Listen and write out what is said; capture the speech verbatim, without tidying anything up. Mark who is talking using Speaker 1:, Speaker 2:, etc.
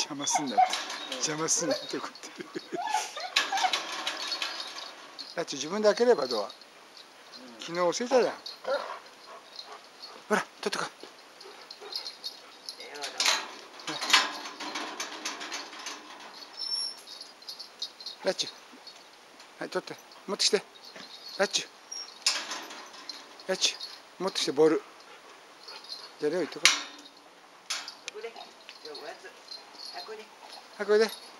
Speaker 1: 邪魔すんなって邪魔すんなって怒ってる。ラッチ自分で開ければドア。昨日教えたじゃん。ほら取ってこい。ラッチュ、はい取って持ってきて。ラッチュラッチュ持ってきてボール。じゃあレオ行ってこい。はいこれで。